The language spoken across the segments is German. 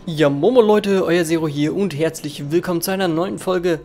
Ja, Momo Leute, euer Zero hier und herzlich willkommen zu einer neuen Folge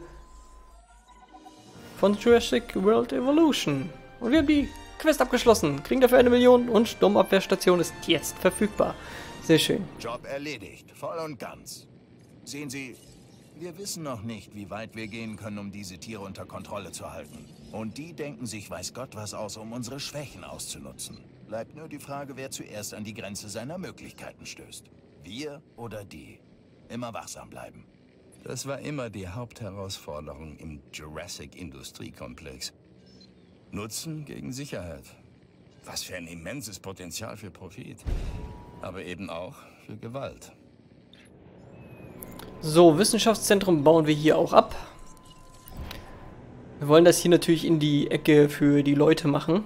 von Jurassic World Evolution. Und wir haben die Quest abgeschlossen, kriegen dafür 1 Million und Sturmabwehrstation ist jetzt verfügbar. Sehr schön. Job erledigt, voll und ganz. Sehen Sie, wir wissen noch nicht, wie weit wir gehen können, um diese Tiere unter Kontrolle zu halten. Und die denken sich weiß Gott was aus, um unsere Schwächen auszunutzen. Bleibt nur die Frage, wer zuerst an die Grenze seiner Möglichkeiten stößt. Wir oder die. Immer wachsam bleiben. Das war immer die Hauptherausforderung im Jurassic-Industriekomplex. Nutzen gegen Sicherheit. Was für ein immenses Potenzial für Profit. Aber eben auch für Gewalt. So, Wissenschaftszentrum bauen wir hier auch ab. Wir wollen das hier natürlich in die Ecke für die Leute machen.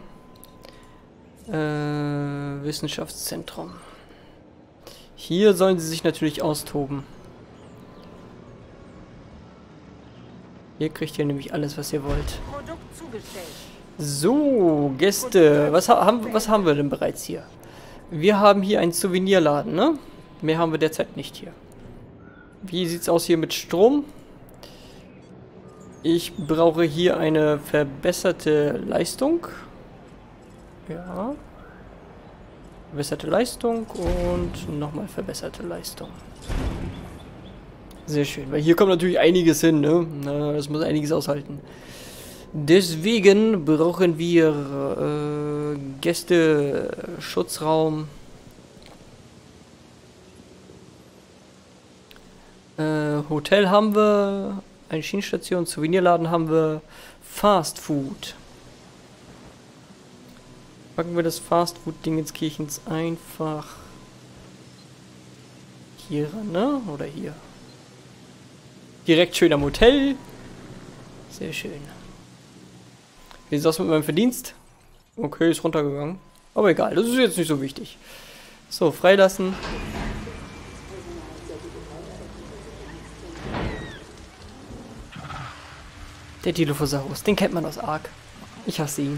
Wissenschaftszentrum. Hier sollen sie sich natürlich austoben. Hier kriegt ihr nämlich alles, was ihr wollt. So, Gäste. Was haben wir denn bereits hier? Wir haben hier einen Souvenirladen, ne? Mehr haben wir derzeit nicht hier. Wie sieht's aus hier mit Strom? Ich brauche hier eine verbesserte Leistung. Ja. Verbesserte Leistung und nochmal verbesserte Leistung. Sehr schön, weil hier kommt natürlich einiges hin, ne? Das muss einiges aushalten. Deswegen brauchen wir Gäste, Schutzraum, Hotel haben wir, eine Schienenstation, Souvenirladen haben wir, Fast Food. Packen wir das Fast Food Ding ins Kirchens einfach hier ran, ne? Oder hier. Direkt schön am Hotel. Sehr schön. Wie sieht es aus mit meinem Verdienst? Okay, ist runtergegangen. Aber egal, das ist jetzt nicht so wichtig. So, freilassen. Der Dilophosaurus, den kennt man aus Ark. Ich hasse ihn.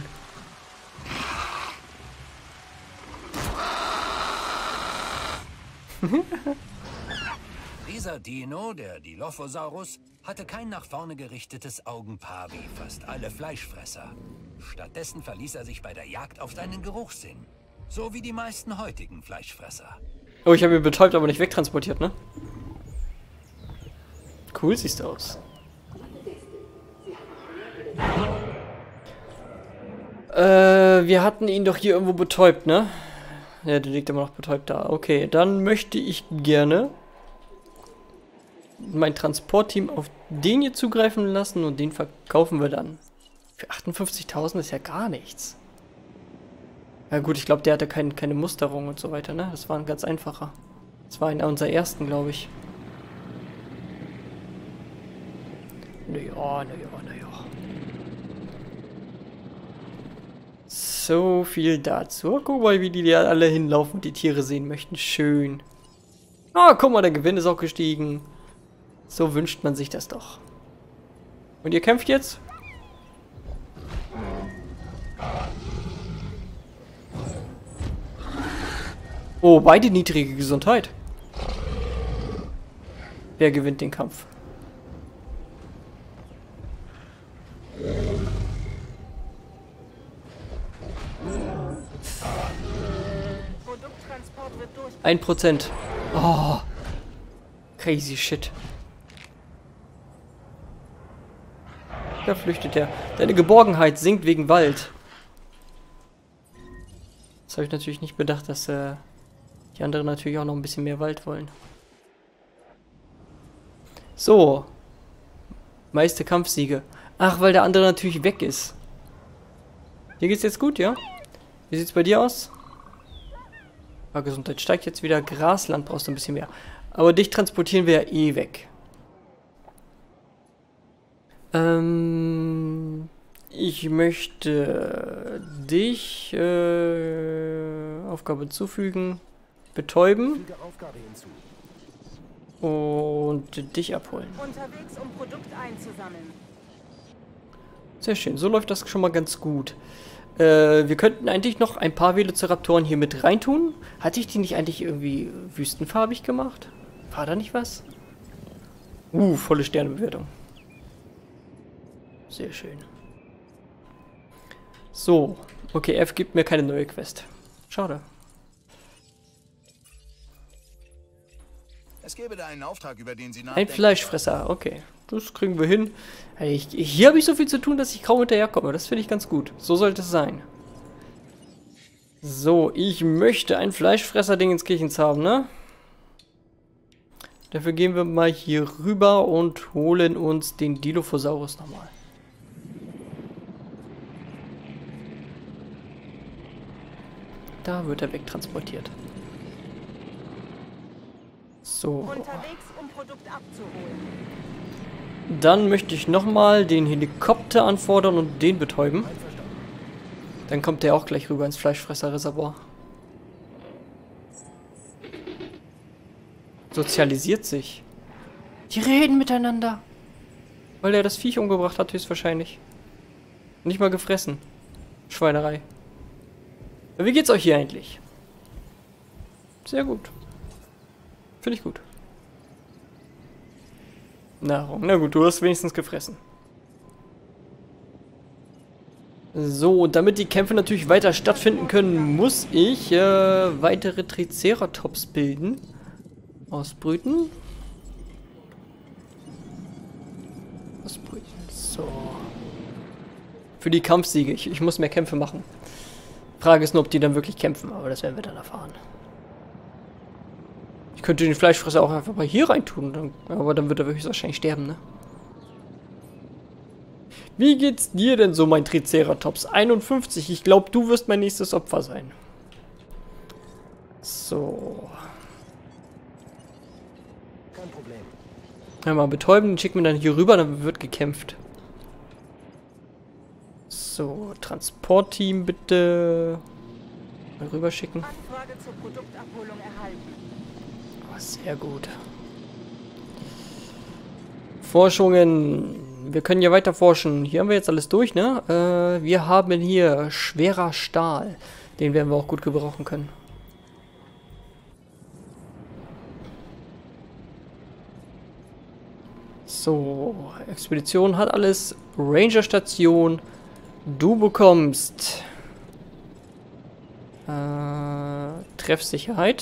Dieser Dino, der Dilophosaurus, hatte kein nach vorne gerichtetes Augenpaar wie fast alle Fleischfresser. Stattdessen verließ er sich bei der Jagd auf seinen Geruchssinn. So wie die meisten heutigen Fleischfresser. Oh, ich habe ihn betäubt, aber nicht wegtransportiert, ne? Cool siehst du aus. Wir hatten ihn doch hier irgendwo betäubt, ne? Ja, der liegt immer noch betäubt da. Okay, dann möchte ich gerne mein Transportteam auf den hier zugreifen lassen und den verkaufen wir dann. Für 58.000 ist ja gar nichts. Ja gut, ich glaube, der hatte keine Musterung und so weiter, ne? Das war ein ganz einfacher. Das war einer unserer ersten, glaube ich. Naja. So viel dazu. Guck mal, wie die da alle hinlaufen und die Tiere sehen möchten. Schön. Ah, guck mal, der Gewinn ist auch gestiegen. So wünscht man sich das doch. Und ihr kämpft jetzt? Oh, beide niedrige Gesundheit. Wer gewinnt den Kampf? Wird durch. 1%. Oh. Crazy shit. Da flüchtet er. Deine Geborgenheit sinkt wegen Wald. Das habe ich natürlich nicht bedacht, dass die anderen natürlich auch noch ein bisschen mehr Wald wollen. So. Meiste Kampfsiege. Ach, weil der andere natürlich weg ist. Dir geht's jetzt gut, ja? Wie sieht's bei dir aus? Gesundheit steigt jetzt wieder. Grasland brauchst du ein bisschen mehr. Aber dich transportieren wir ja eh weg. Ich möchte dich Aufgabe zufügen, betäuben und dich abholen. Unterwegs, um Produkt einzusammeln. Sehr schön, so läuft das schon mal ganz gut. Wir könnten eigentlich noch ein paar Velociraptoren hier mit reintun. Hatte ich die nicht eigentlich irgendwie wüstenfarbig gemacht? War da nicht was? Volle Sternebewertung. Sehr schön. So. Okay, F gibt mir keine neue Quest. Schade. Es gäbe da einen Auftrag, über den Sie Ein nachdenken. Fleischfresser, okay. Das kriegen wir hin. Hey, hier habe ich so viel zu tun, dass ich kaum hinterherkomme. Das finde ich ganz gut. So sollte es sein. So, ich möchte ein Fleischfresser-Ding ins Kirchens haben, ne? Dafür gehen wir mal hier rüber und holen uns den Dilophosaurus nochmal. Da wird er wegtransportiert. So. Unterwegs, um Produkt abzuholen. Dann möchte ich nochmal den Helikopter anfordern und den betäuben. Dann kommt der auch gleich rüber ins Fleischfresserreservoir. Sozialisiert sich. Die reden miteinander. Weil er das Viech umgebracht hat, höchstwahrscheinlich. Nicht mal gefressen. Schweinerei. Wie geht's euch hier eigentlich? Sehr gut. Finde ich gut. Nahrung. Na gut, du hast wenigstens gefressen. So, und damit die Kämpfe natürlich weiter stattfinden können, muss ich weitere Triceratops bilden. Ausbrüten. Ausbrüten. So. Für die Kampfsiege. Ich muss mehr Kämpfe machen. Frage ist nur, ob die dann wirklich kämpfen, aber das werden wir dann erfahren. Ich könnte den Fleischfresser auch einfach mal hier reintun, aber dann wird er höchstwahrscheinlich sterben, ne? Wie geht's dir denn so, mein Triceratops? 51. Ich glaube, du wirst mein nächstes Opfer sein. So. Kein Problem. Einmal betäuben, den schicken wir dann hier rüber, dann wird gekämpft. So, Transportteam bitte. Mal rüber schicken. Anfrage zur Produktabholung erhalten. Oh, sehr gut. Forschungen. Wir können ja weiter forschen. Hier haben wir jetzt alles durch, ne? Wir haben hier schwerer Stahl. Den werden wir auch gut gebrauchen können. So, Expedition hat alles. Ranger-Station. Du bekommst Treffsicherheit.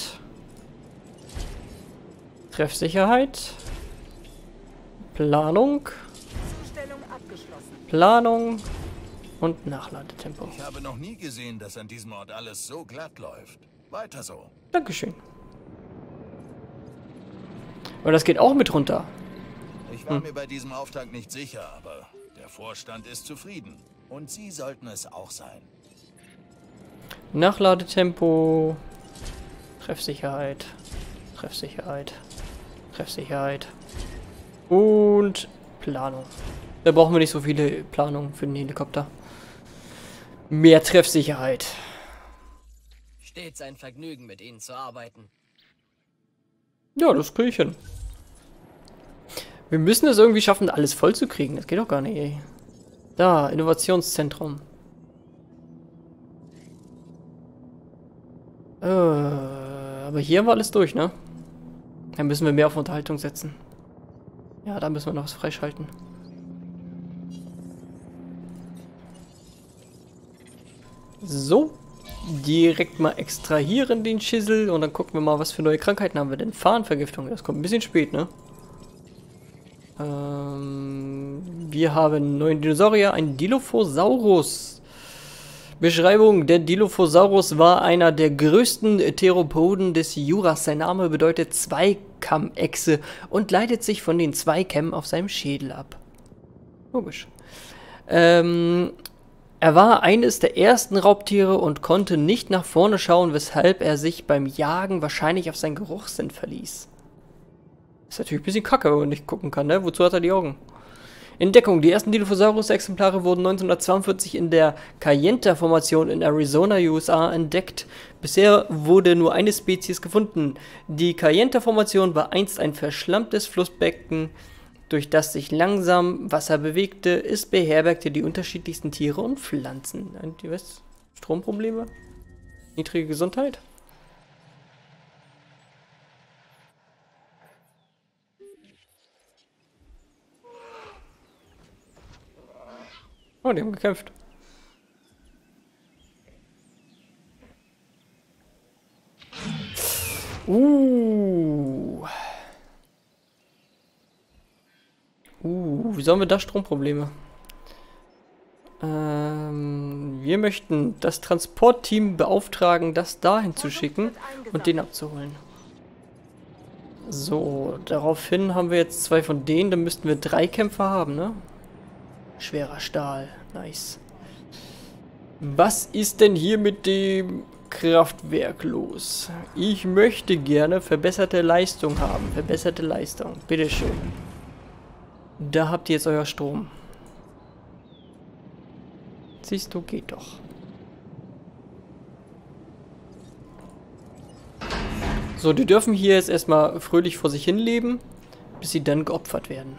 Treffsicherheit. Planung. Zustellung abgeschlossen. Planung und Nachladetempo. Ich habe noch nie gesehen, dass an diesem Ort alles so glatt läuft. Weiter so. Dankeschön. Aber das geht auch mit runter. Ich war mir bei diesem Auftrag nicht sicher, aber der Vorstand ist zufrieden. Und Sie sollten es auch sein. Nachladetempo. Treffsicherheit. Treffsicherheit. Treffsicherheit. Und Planung. Da brauchen wir nicht so viele Planungen für den Helikopter. Mehr Treffsicherheit. Stets ein Vergnügen, mit Ihnen zu arbeiten. Ja, das kriege ich hin. Wir müssen es irgendwie schaffen, alles voll zu kriegen. Das geht doch gar nicht, ey. Da, Innovationszentrum. Aber hier haben wir alles durch, ne? Dann müssen wir mehr auf Unterhaltung setzen. Ja, da müssen wir noch was freischalten. So. Direkt mal extrahieren den Schissel und dann gucken wir mal, was für neue Krankheiten haben wir denn. Fahnenvergiftung, das kommt ein bisschen spät, ne? Wir haben einen neuen Dinosaurier, einen Dilophosaurus. Beschreibung: Der Dilophosaurus war einer der größten Theropoden des Juras. Sein Name bedeutet Zweikamechse und leitet sich von den Zweikämmen auf seinem Schädel ab. Logisch. Er war eines der ersten Raubtiere und konnte nicht nach vorne schauen, weshalb er sich beim Jagen wahrscheinlich auf seinen Geruchssinn verließ. Ist natürlich ein bisschen kacke, wenn man nicht gucken kann, ne? Wozu hat er die Augen? Entdeckung: Die ersten Dilophosaurus-Exemplare wurden 1942 in der Kayenta-Formation in Arizona, USA entdeckt. Bisher wurde nur eine Spezies gefunden. Die Kayenta-Formation war einst ein verschlammtes Flussbecken, durch das sich langsam Wasser bewegte. Es beherbergte die unterschiedlichsten Tiere und Pflanzen. Was? Stromprobleme? Niedrige Gesundheit? Oh, die haben gekämpft. Wieso haben wir da Stromprobleme? Wir möchten das Transportteam beauftragen, das dahin zu schicken und den abzuholen. So, daraufhin haben wir jetzt 2 von denen, dann müssten wir 3 Kämpfer haben, ne? Schwerer Stahl, nice. Was ist denn hier mit dem Kraftwerk los? Ich möchte gerne verbesserte Leistung haben. Verbesserte Leistung, bitteschön. Da habt ihr jetzt euer Strom. Siehst du, geht doch. So, die dürfen hier jetzt erstmal fröhlich vor sich hin leben, bis sie dann geopfert werden.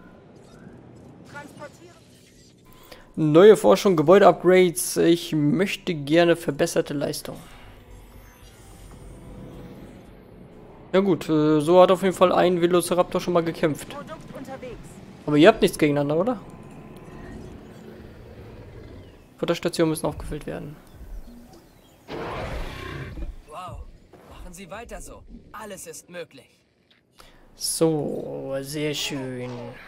Neue Forschung, Gebäude-Upgrades. Ich möchte gerne verbesserte Leistung. Ja gut, so hat auf jeden Fall ein Velociraptor schon mal gekämpft. Aber ihr habt nichts gegeneinander, oder? Futterstationen müssen aufgefüllt werden. Wow, machen Sie weiter so. Alles ist möglich. So, sehr schön.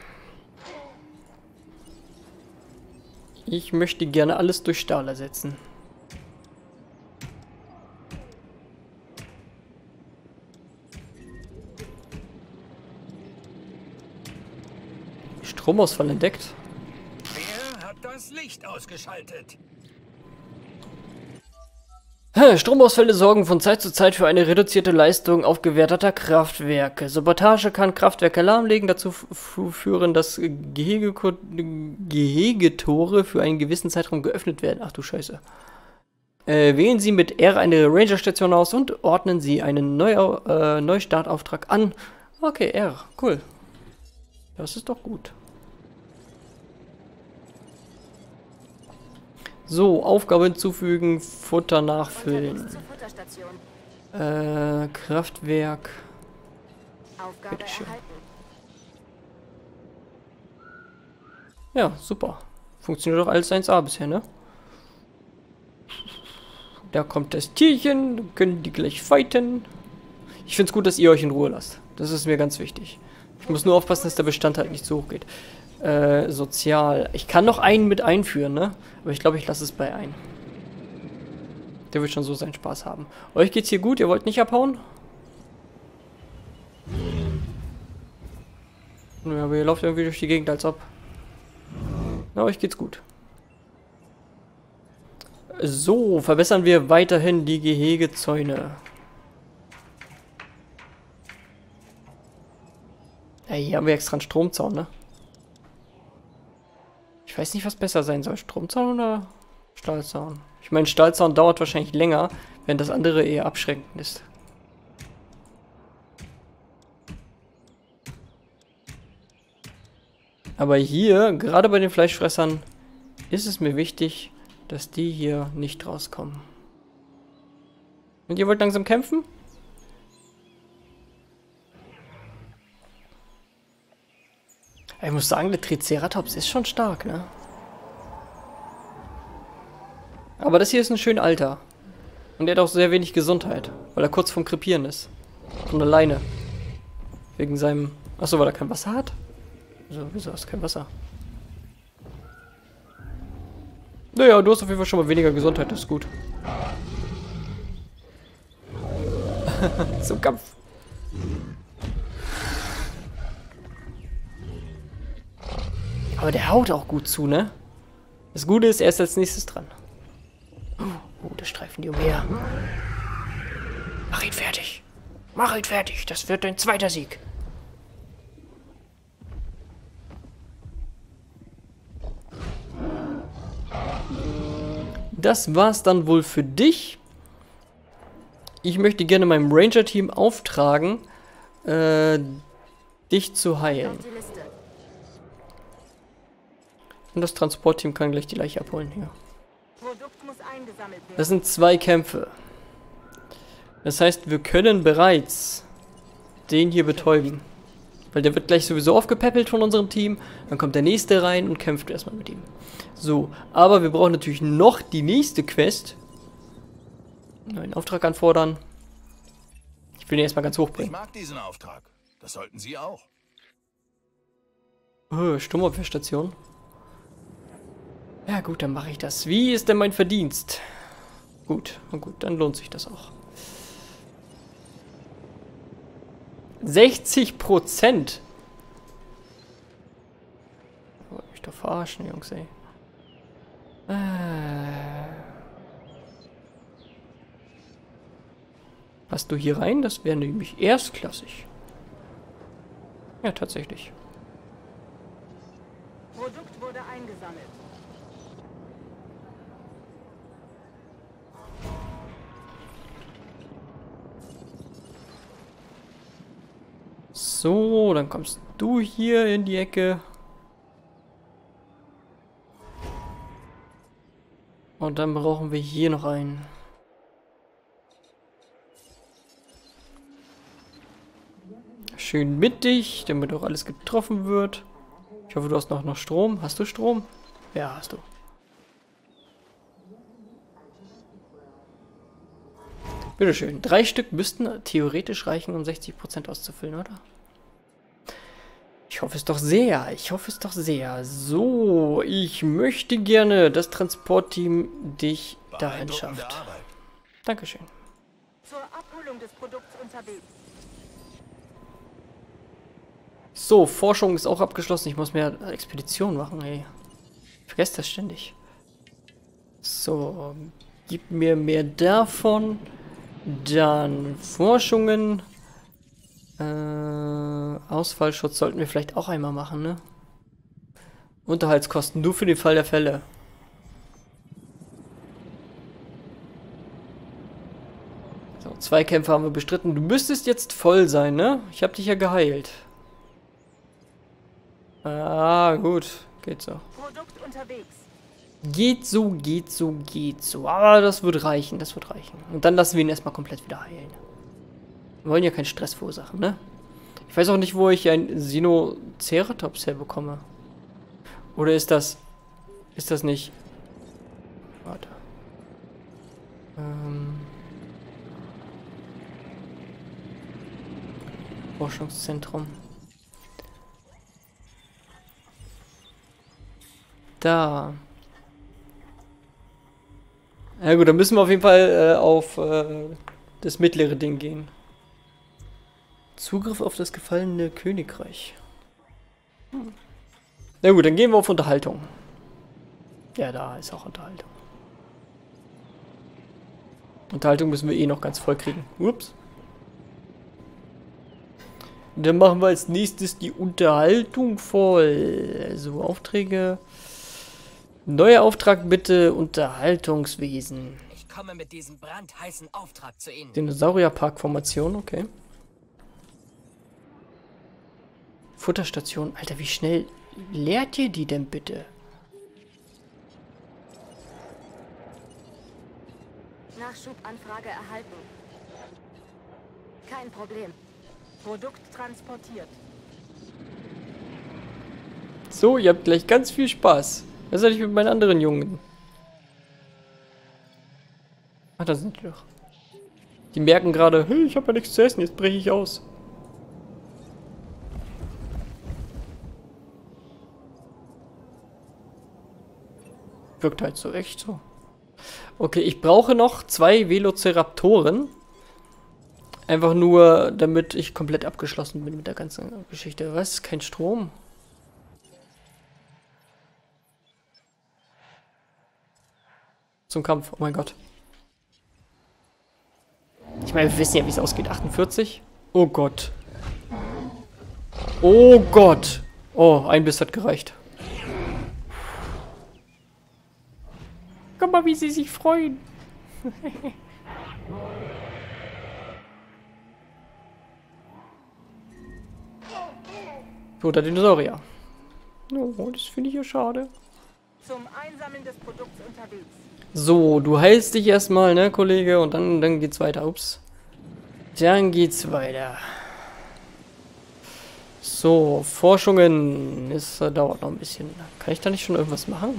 Ich möchte gerne alles durch Stahl ersetzen. Stromausfall entdeckt. Wer hat das Licht ausgeschaltet? Stromausfälle sorgen von Zeit zu Zeit für eine reduzierte Leistung aufgewerteter Kraftwerke. Sabotage kann Kraftwerke lahmlegen, dazu führen, dass Gehegetore für einen gewissen Zeitraum geöffnet werden. Ach du Scheiße. Wählen Sie mit R eine Ranger-Station aus und ordnen Sie einen Neustartauftrag an. Okay, R, cool. Das ist doch gut. So, Aufgabe hinzufügen, Futter nachfüllen. Kraftwerk. Bitteschön. Ja, super. Funktioniert doch alles 1A bisher, ne? Da kommt das Tierchen, dann können die gleich fighten. Ich finde es gut, dass ihr euch in Ruhe lasst. Das ist mir ganz wichtig. Ich muss nur aufpassen, dass der Bestand halt nicht so hoch geht. Sozial. Ich kann noch einen mit einführen, ne? Aber ich glaube, ich lasse es bei ein. Der wird schon so seinen Spaß haben. Euch geht's hier gut? Ihr wollt nicht abhauen? Ja, aber ihr lauft irgendwie durch die Gegend, als ob. Na, euch geht's gut. So, verbessern wir weiterhin die Gehegezäune. Ja, hier haben wir extra einen Stromzaun, ne? Ich weiß nicht, was besser sein soll. Stromzaun oder Stahlzaun? Ich meine, Stahlzaun dauert wahrscheinlich länger, während das andere eher abschränkend ist. Aber hier, gerade bei den Fleischfressern, ist es mir wichtig, dass die hier nicht rauskommen. Und ihr wollt langsam kämpfen? Ich muss sagen, der Triceratops ist schon stark, ne? Aber das hier ist ein schön alter. Und er hat auch sehr wenig Gesundheit, weil er kurz vorm Krepieren ist. Von alleine. Wegen seinem... Achso, weil er kein Wasser hat? Wieso hast du kein Wasser? Naja, du hast auf jeden Fall schon mal weniger Gesundheit, das ist gut. Zum Kampf. Aber der haut auch gut zu, ne? Das Gute ist, er ist als nächstes dran. Da streifen die umher. Mach ihn fertig. Mach ihn fertig. Das wird dein zweiter Sieg. Das war's dann wohl für dich. Ich möchte gerne meinem Ranger-Team auftragen, dich zu heilen. Und das Transportteam kann gleich die Leiche abholen hier. Das sind 2 Kämpfe. Das heißt, wir können bereits den hier betäuben. Weil der wird gleich sowieso aufgepäppelt von unserem Team. Dann kommt der nächste rein und kämpft erstmal mit ihm. So, aber wir brauchen natürlich noch die nächste Quest. Neuen Auftrag anfordern. Ich will den erstmal ganz Ich hochbringen. mag diesen Auftrag. Das sollten Sie auch. Sturmabwehrstation. Ja gut, dann mache ich das. Wie ist denn mein Verdienst? Gut, und gut, dann lohnt sich das auch. 60%. Wollt mich doch verarschen, Jungs, ey. Passt du hier rein? Das wäre nämlich erstklassig. Ja, tatsächlich. Produkt wurde eingesammelt. So, dann kommst du hier in die Ecke. Und dann brauchen wir hier noch einen. Schön mittig, damit auch alles getroffen wird. Ich hoffe, du hast noch Strom. Hast du Strom? Ja, hast du. Bitteschön. 3 Stück müssten theoretisch reichen, um 60% auszufüllen, oder? Ich hoffe es doch sehr. Ich hoffe es doch sehr. So, ich möchte gerne das Transportteam dich dahin Beeindruckende schafft. Arbeit. Dankeschön. Zur Abholung des Produkts unterwegs. So, Forschung ist auch abgeschlossen. Ich muss mehr Expedition machen, ey. Ich vergesse das ständig. So, gib mir mehr davon. Dann Forschungen. Ausfallschutz sollten wir vielleicht auch einmal machen, ne? Unterhaltskosten, nur für den Fall der Fälle. So, 2 Kämpfe haben wir bestritten. Du müsstest jetzt voll sein, ne? Ich habe dich ja geheilt. Ah, gut. Geht so. Produkt unterwegs. Geht so, geht so, geht so. Aber das wird reichen, das wird reichen. Und dann lassen wir ihn erstmal komplett wieder heilen. Wir wollen ja keinen Stress verursachen, ne? Ich weiß auch nicht, wo ich ein Sinoceratops herbekomme. Oder ist das... Ist das nicht... Warte. Forschungszentrum. Da. Ja gut, dann müssen wir auf jeden Fall auf das mittlere Ding gehen. Zugriff auf das gefallene Königreich. Na gut, dann gehen wir auf Unterhaltung. Ja, da ist auch Unterhaltung. Unterhaltung müssen wir eh noch ganz voll kriegen. Ups. Und dann machen wir als nächstes die Unterhaltung voll. Also Aufträge. Neuer Auftrag bitte, Unterhaltungswesen. Ich komme mit diesem brandheißen Auftrag zu Ihnen. Dinosaurierpark-Formation, okay. Futterstation. Alter, wie schnell leert ihr die denn bitte? Nachschubanfrage erhalten. Kein Problem. Produkt transportiert. So, ihr habt gleich ganz viel Spaß. Was soll ich mit meinen anderen Jungen? Ach, da sind die doch. Die merken gerade, hey, ich habe ja nichts zu essen, jetzt breche ich aus. Wirkt halt so, echt so. Okay, ich brauche noch 2 Velociraptoren. Einfach nur, damit ich komplett abgeschlossen bin mit der ganzen Geschichte. Was? Kein Strom? Zum Kampf, oh mein Gott. Ich meine, wir wissen ja, wie es ausgeht. 48? Oh Gott. Oh Gott. Oh, ein Biss hat gereicht. Guck mal, wie sie sich freuen. Toter Dinosaurier. Oh, das finde ich ja schade. Zum Einsammeln des Produkts unterwegs. So, du heilst dich erstmal, ne, Kollege? Und dann geht's weiter. Ups. Dann geht's weiter. So, Forschungen. Es dauert noch ein bisschen. Kann ich da nicht schon irgendwas machen?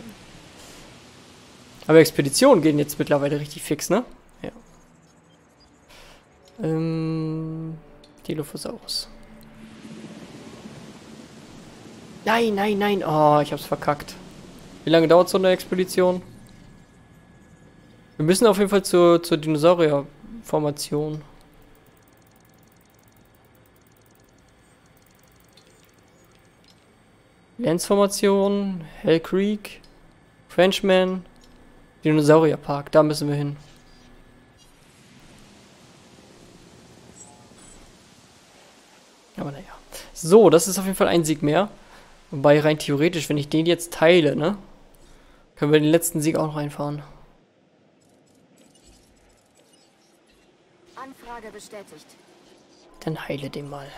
Aber Expeditionen gehen jetzt mittlerweile richtig fix, ne? Ja. Dilophosaurus. Nein, nein, nein. Oh, ich hab's verkackt. Wie lange dauert so eine Expedition? Wir müssen auf jeden Fall zur Dinosaurier-Formation. Lance-Formation, Hell Creek, Frenchman, Dinosaurierpark, da müssen wir hin. Aber naja. So, das ist auf jeden Fall ein Sieg mehr. Wobei rein theoretisch, wenn ich den jetzt teile, ne? Können wir den letzten Sieg auch noch einfahren. Anfrage bestätigt. Dann heile den mal.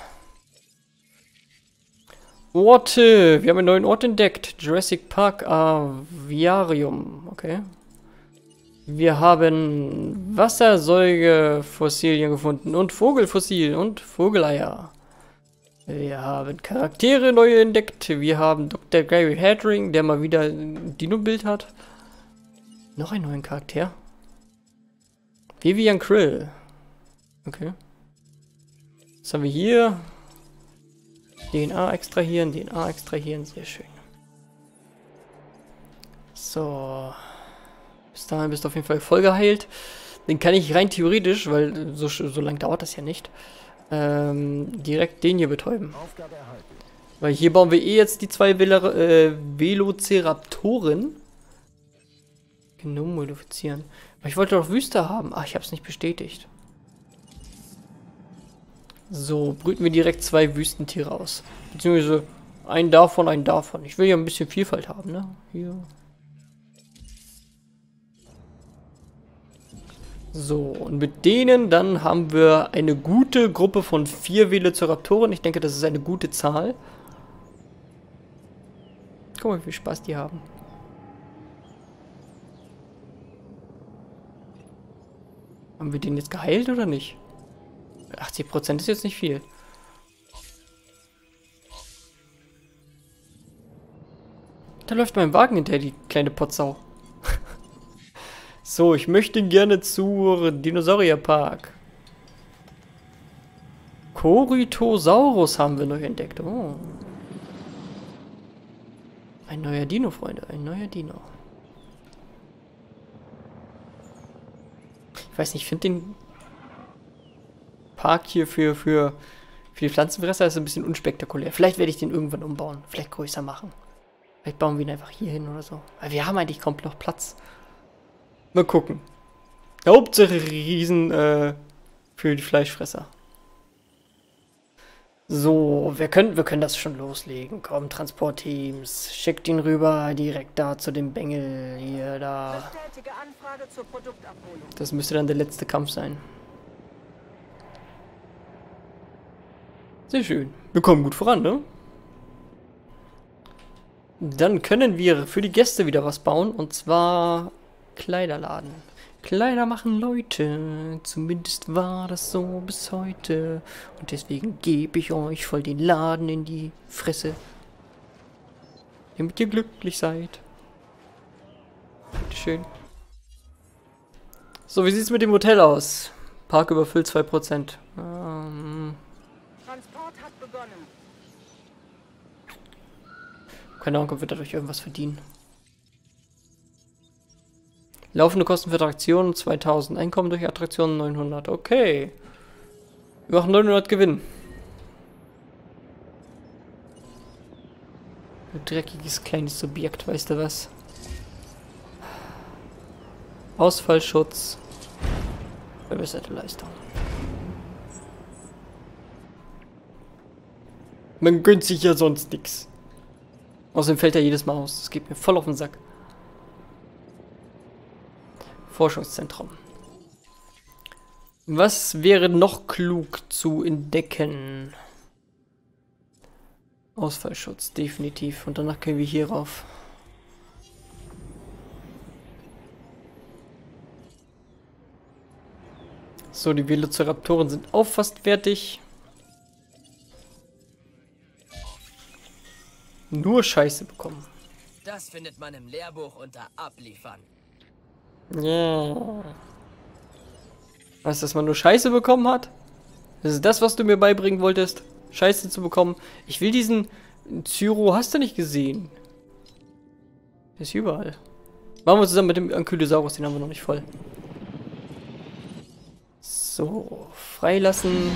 Orte! Wir haben einen neuen Ort entdeckt. Jurassic Park Aviarium. Okay. Wir haben Wassersäugefossilien gefunden und Vogelfossilien und Vogeleier. Wir haben Charaktere neu entdeckt. Wir haben Dr. Gary Hadring, der mal wieder ein Dino-Bild hat. Noch einen neuen Charakter. Vivian Krill. Okay. Was haben wir hier? DNA extrahieren, sehr schön. So. Bis dahin bist du auf jeden Fall voll geheilt. Den kann ich rein theoretisch, weil so lange dauert das ja nicht, direkt den hier betäuben. Weil hier bauen wir eh jetzt die zwei Velociraptoren. Genom modifizieren. Aber ich wollte doch Wüste haben. Ach, ich habe es nicht bestätigt. So, brüten wir direkt zwei Wüstentiere aus. Beziehungsweise einen davon, einen davon. Ich will ja ein bisschen Vielfalt haben, ne? Hier. So, und mit denen dann haben wir eine gute Gruppe von 4 Velociraptoren. Ich denke, das ist eine gute Zahl. Guck mal, wie viel Spaß die haben. Haben wir den jetzt geheilt oder nicht? 80% ist jetzt nicht viel. Da läuft mein Wagen hinterher, die kleine Potsau. So, ich möchte gerne zur Dinosaurierpark. Corythosaurus haben wir neu entdeckt. Oh. Ein neuer Dino, Freunde. Ein neuer Dino. Ich weiß nicht, ich finde den Park hier für die Pflanzenfresser ist ein bisschen unspektakulär. Vielleicht werde ich den irgendwann umbauen. Vielleicht größer machen. Vielleicht bauen wir ihn einfach hier hin oder so. Weil wir haben eigentlich kaum noch Platz. Mal gucken. Hauptsache Riesen für die Fleischfresser. So, wir können das schon loslegen. Komm, Transportteams. Schickt ihn rüber direkt da zu dem Bengel. Hier, da. Bestätige Anfrage zur Produktabholung. Das müsste dann der letzte Kampf sein. Sehr schön. Wir kommen gut voran, ne? Dann können wir für die Gäste wieder was bauen. Und zwar Kleiderladen. Kleider machen Leute. Zumindest war das so bis heute. Und deswegen gebe ich euch voll den Laden in die Fresse. Damit ihr glücklich seid. Bitteschön. So, wie sieht es mit dem Hotel aus? Park überfüllt 2%. Transport hat begonnen. Keine Ahnung, ob wir dadurch irgendwas verdienen. Laufende Kosten für Attraktionen 2000. Einkommen durch Attraktionen 900. Okay. Wir machen 900 Gewinn. Ein dreckiges kleines Subjekt, weißt du was? Ausfallschutz. Verbesserte Leistung. Man gönnt sich ja sonst nichts. Außerdem fällt er jedes Mal aus. Das geht mir voll auf den Sack. Forschungszentrum. Was wäre noch klug zu entdecken? Ausfallschutz, definitiv. Und danach können wir hier rauf. So, die Velociraptoren sind auch fast fertig. nur Scheiße bekommen. Das findet man im Lehrbuch unter Abliefern. Ja. Was, dass man nur Scheiße bekommen hat? Das ist das, was du mir beibringen wolltest? Scheiße zu bekommen? Ich will diesen Zyro, hast du nicht gesehen? Der ist überall. Machen wir zusammen mit dem Ankylosaurus, den haben wir noch nicht voll. So, freilassen.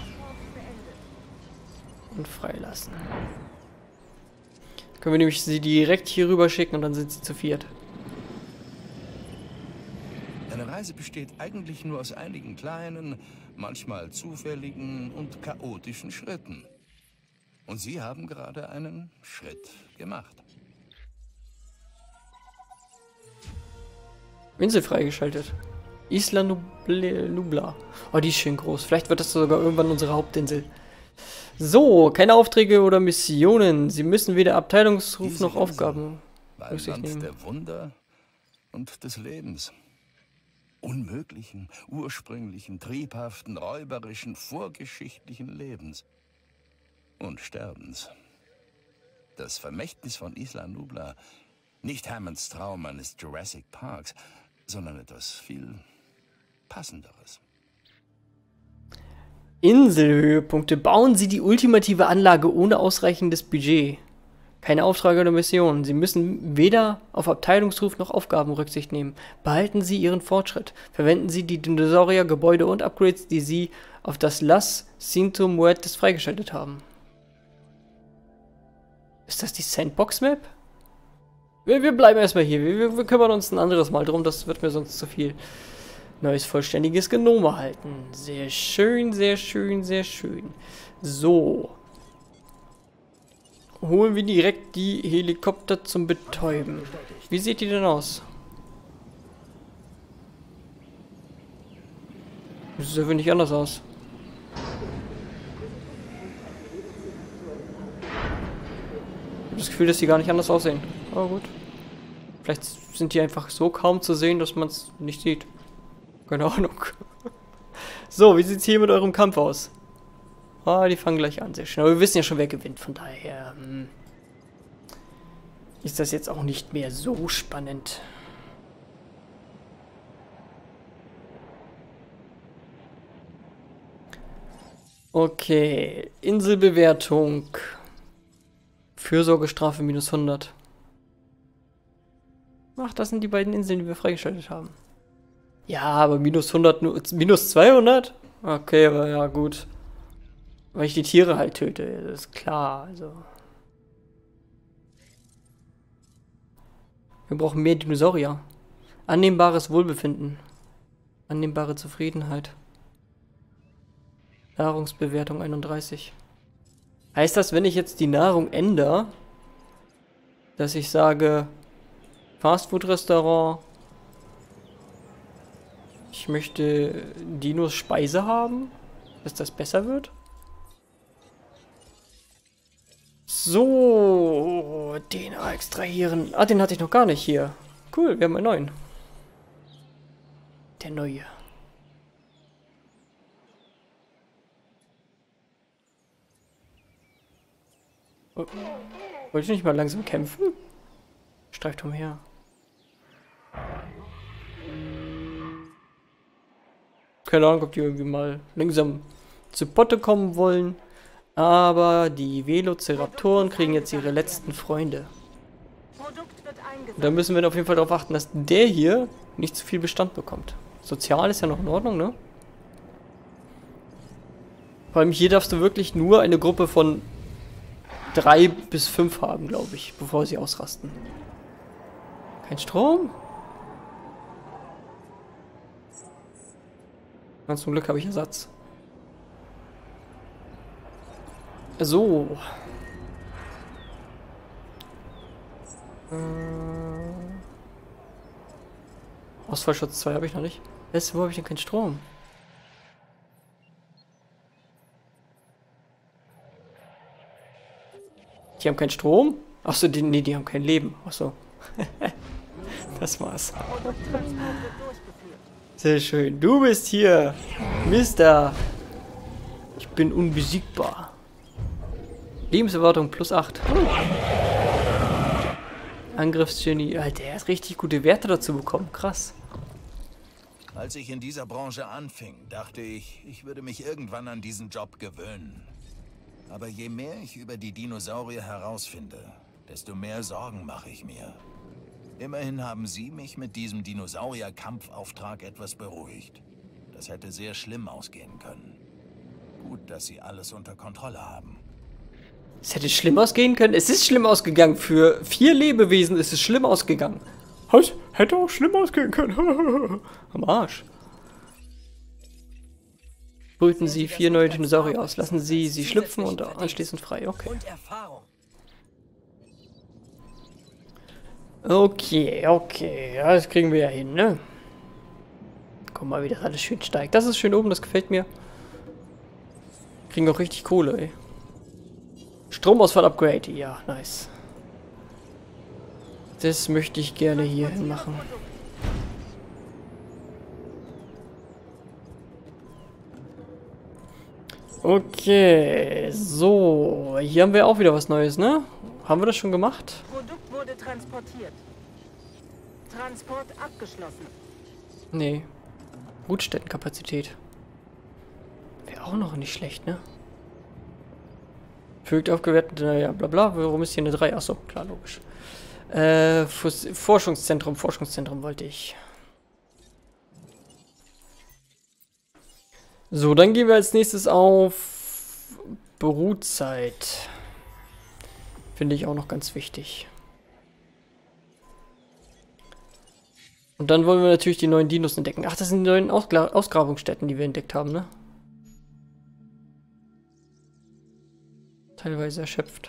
Und freilassen. Können wir nämlich sie direkt hier rüber schicken und dann sind sie zu viert. Eine Reise besteht eigentlich nur aus einigen kleinen, manchmal zufälligen und chaotischen Schritten. Und Sie haben gerade einen Schritt gemacht. Insel freigeschaltet. Isla Nubla. Oh, die ist schön groß. Vielleicht wird das sogar irgendwann unsere Hauptinsel. So, keine Aufträge oder Missionen. Sie müssen weder Abteilungsruf Diese noch Insel Aufgaben war ein Rücksicht Land nehmen. der Wunder und des Lebens. Unmöglichen, ursprünglichen, triebhaften, räuberischen, vorgeschichtlichen Lebens. Und Sterbens. Das Vermächtnis von Isla Nubla, nicht Hammonds Traum eines Jurassic Parks, sondern etwas viel Passenderes. Inselhöhepunkte. Bauen Sie die ultimative Anlage ohne ausreichendes Budget. Keine Aufträge oder Missionen. Sie müssen weder auf Abteilungsruf noch Aufgaben Rücksicht nehmen. Behalten Sie Ihren Fortschritt. Verwenden Sie die Dinosaurier, Gebäude und Upgrades, die Sie auf das Las Cinto Muertes freigeschaltet haben. Ist das die Sandbox-Map? Wir bleiben erstmal hier. Wir kümmern uns ein anderes Mal drum. Das wird mir sonst zu viel. Neues vollständiges Genom erhalten. Sehr schön, sehr schön, sehr schön. So. Holen wir direkt die Helikopter zum Betäuben. Wie sieht die denn aus? Das sieht nicht anders aus. Ich habe das Gefühl, dass die gar nicht anders aussehen. Aber gut. Vielleicht sind die einfach so kaum zu sehen, dass man es nicht sieht. Keine Ahnung. So, wie sieht es hier mit eurem Kampf aus? Ah, die fangen gleich an, sehr schnell. Aber wir wissen ja schon, wer gewinnt, von daher ist das jetzt auch nicht mehr so spannend. Okay, Inselbewertung. Fürsorgestrafe minus 100. Ach, das sind die beiden Inseln, die wir freigeschaltet haben. Ja, aber minus 100, minus 200? Okay, aber ja, gut. Weil ich die Tiere halt töte, das ist klar, also. Wir brauchen mehr Dinosaurier. Annehmbares Wohlbefinden. Annehmbare Zufriedenheit. Nahrungsbewertung 31. Heißt das, wenn ich jetzt die Nahrung ändere, dass ich sage, Fastfood-Restaurant, ich möchte Dinos Speise haben, dass das besser wird? So, den extrahieren. Ah, den hatte ich noch gar nicht hier. Cool, wir haben einen neuen. Der neue. Oh, wollte ich nicht mal langsam kämpfen? Streift umher. Keine Ahnung, ob die irgendwie mal langsam zu Potte kommen wollen. Aber die Velociraptoren kriegen jetzt ihre letzten Freunde. Und da müssen wir auf jeden Fall darauf achten, dass der hier nicht zu viel Bestand bekommt. Sozial ist ja noch in Ordnung, ne? Vor allem hier darfst du wirklich nur eine Gruppe von 3 bis 5 haben, glaube ich, bevor sie ausrasten. Kein Strom? Ganz zum Glück habe ich Ersatz. So. Ausfallschutz 2 habe ich noch nicht. Wo habe ich denn keinen Strom? Die haben keinen Strom? Achso, nee, die haben kein Leben. Achso. Das war's. Sehr schön. Du bist hier, Mister. Ich bin unbesiegbar. Lebenserwartung plus 8. Angriffsgenie. Alter, der hat richtig gute Werte dazu bekommen. Krass. Als ich in dieser Branche anfing, dachte ich, ich würde mich irgendwann an diesen Job gewöhnen. Aber je mehr ich über die Dinosaurier herausfinde, desto mehr Sorgen mache ich mir. Immerhin haben Sie mich mit diesem Dinosaurier-Kampfauftrag etwas beruhigt. Das hätte sehr schlimm ausgehen können. Gut, dass Sie alles unter Kontrolle haben. Es hätte schlimm ausgehen können. Es ist schlimm ausgegangen. Für 4 Lebewesen ist es schlimm ausgegangen. Was? Hätte auch schlimm ausgehen können. Am Arsch. Brüten Sie 4 neue Dinosaurier aus. Lassen Sie sie schlüpfen und anschließend frei. Okay. Und Erfahrung. Okay. Ja, das kriegen wir ja hin, ne? Guck mal, wie das alles schön steigt. Das ist schön oben, das gefällt mir. Kriegen auch richtig Kohle, ey. Stromausfall-Upgrade. Ja, nice. Das möchte ich gerne hier hin machen. Okay, so. Hier haben wir auch wieder was Neues, ne? Haben wir das schon gemacht? Produkt wurde transportiert. Transport abgeschlossen. Nee. Brutstättenkapazität. Wäre auch noch nicht schlecht, ne? Fügt aufgewertet, naja, bla bla. Warum ist hier eine 3? Achso, klar, logisch. Forschungszentrum wollte ich. So, dann gehen wir als nächstes auf Brutzeit. Finde ich auch noch ganz wichtig. Und dann wollen wir natürlich die neuen Dinos entdecken. Ach, das sind die neuen Ausgrabungsstätten, die wir entdeckt haben, ne? Teilweise erschöpft.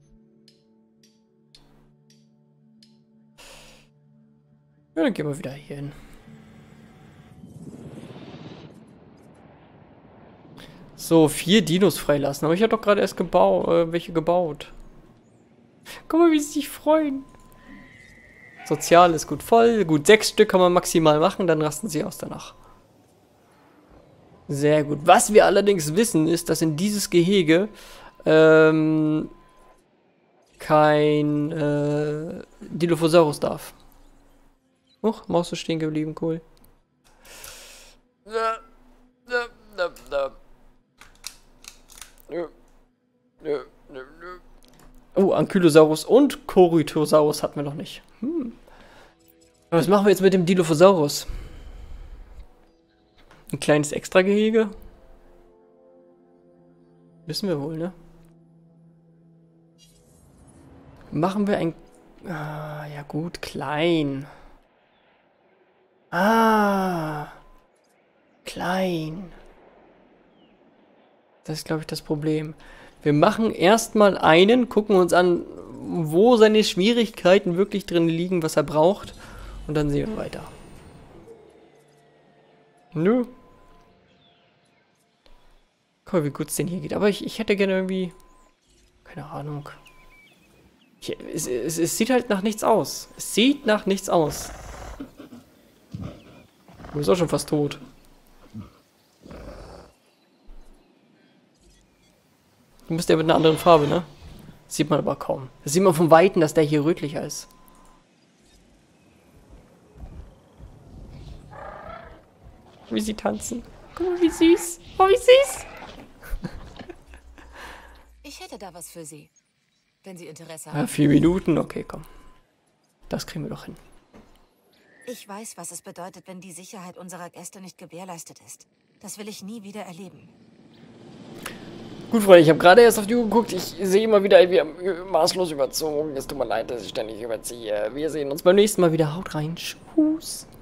Ja, dann gehen wir wieder hier hin. So, 4 Dinos freilassen. Aber ich habe doch gerade erst welche gebaut. Guck mal, wie sie sich freuen. Sozial ist gut voll. Gut, 6 Stück kann man maximal machen, dann rasten sie aus danach. Sehr gut. Was wir allerdings wissen, ist, dass in dieses Gehege kein Dilophosaurus darf. Huch, Maus ist stehen geblieben, cool. Oh, Ankylosaurus und Corythosaurus hatten wir noch nicht. Was machen wir jetzt mit dem Dilophosaurus? Ein kleines Extra-Gehege? Wissen wir wohl, ne? Machen wir ein... Ah, ja gut, klein. Ah, klein. Das ist, glaube ich, das Problem. Wir machen erstmal einen, gucken uns an, wo seine Schwierigkeiten wirklich drin liegen, was er braucht. Und dann sehen wir weiter. Nö. Guck mal, wie gut es denn hier geht. Aber ich hätte gerne irgendwie... Keine Ahnung. Es sieht halt nach nichts aus. Es sieht nach nichts aus. Du bist auch schon fast tot. Du bist ja mit einer anderen Farbe, ne? Das sieht man aber kaum. Das sieht man vom Weiten, dass der hier rötlicher ist. Wie sie tanzen. Guck mal, wie süß. Oh, wie süß. Ich hätte da was für Sie, wenn Sie Interesse Ja, haben. 4 Minuten, okay, komm. Das kriegen wir doch hin. Ich weiß, was es bedeutet, wenn die Sicherheit unserer Gäste nicht gewährleistet ist. Das will ich nie wieder erleben. Gut, Freunde, ich habe gerade erst auf die Uhr geguckt. Ich sehe immer wieder, wir haben maßlos überzogen. Es tut mir leid, dass ich ständig überziehe. Wir sehen uns beim nächsten Mal wieder. Haut rein. Tschüss.